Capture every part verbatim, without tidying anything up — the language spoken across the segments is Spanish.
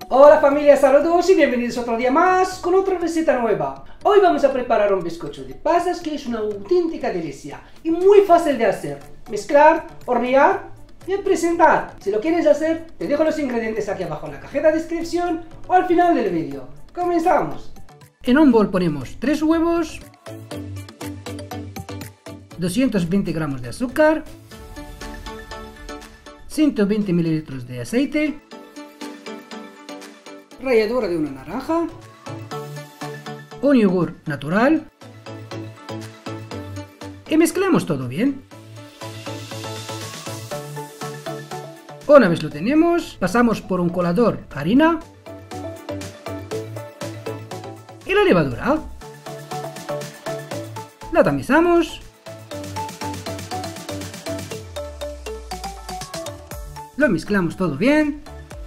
Hola familia, saludos y bienvenidos otro día más con otra receta nueva. Hoy vamos a preparar un bizcocho de pasas que es una auténtica delicia y muy fácil de hacer. Mezclar, hornear y presentar. Si lo quieres hacer, te dejo los ingredientes aquí abajo en la cajita de descripción o al final del vídeo. Comenzamos. En un bol ponemos tres huevos, doscientos veinte gramos de azúcar, ciento veinte mililitros de aceite, ralladura de una naranja, un yogur natural y mezclamos todo bien. Una vez lo tenemos, pasamos por un colador harina y la levadura. La tamizamos. Lo mezclamos todo bien.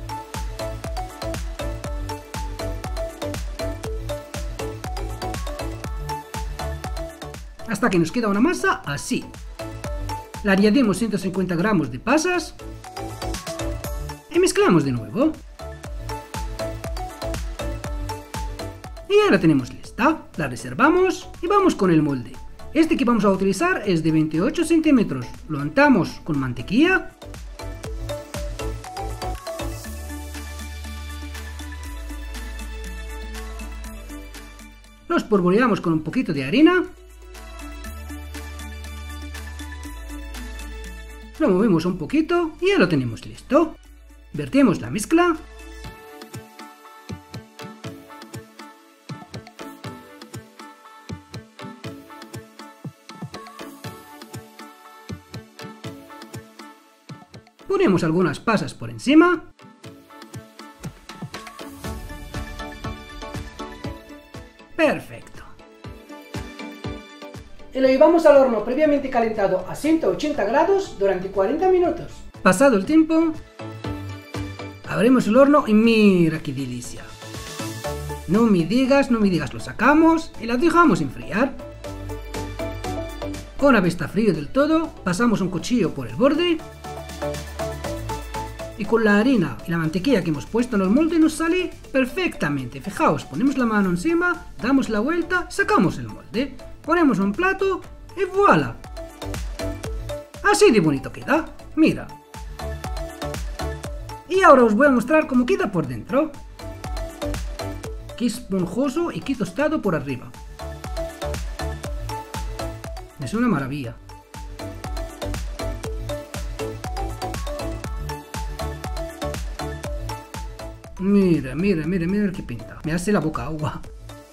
Hasta que nos queda una masa así. Le añadimos ciento cincuenta gramos de pasas y mezclamos de nuevo. Y ya la tenemos lista. La reservamos y vamos con el molde. Este que vamos a utilizar es de veintiocho centímetros. Lo untamos con mantequilla. Lo espolvoreamos con un poquito de harina. Lo movemos un poquito y ya lo tenemos listo. Vertimos la mezcla. Ponemos algunas pasas por encima. Perfecto. Y lo llevamos al horno previamente calentado a ciento ochenta grados durante cuarenta minutos. Pasado el tiempo, abrimos el horno y mira qué delicia. No me digas, no me digas, lo sacamos y lo dejamos enfriar. Una vez está frío del todo, pasamos un cuchillo por el borde. Y con la harina y la mantequilla que hemos puesto en el molde nos sale perfectamente. Fijaos, ponemos la mano encima, damos la vuelta, sacamos el molde. Ponemos un plato y voilà. Así de bonito queda, mira. Y ahora os voy a mostrar cómo queda por dentro. Qué esponjoso y qué tostado por arriba. Es una maravilla. Mira, mira, mira, mira qué pinta. Me hace la boca agua.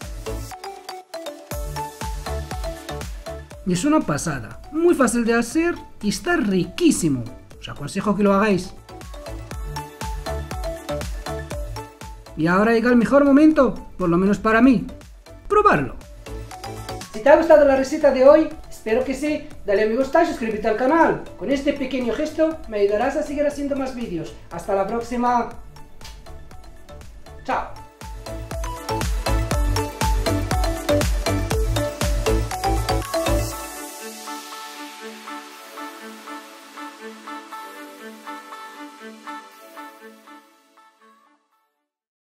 Y es una pasada, muy fácil de hacer y está riquísimo. Os aconsejo que lo hagáis. Y ahora llega el mejor momento, por lo menos para mí, probarlo. Si te ha gustado la receta de hoy, espero que sí, dale a me gusta y suscríbete al canal. Con este pequeño gesto me ayudarás a seguir haciendo más vídeos. Hasta la próxima. Chao.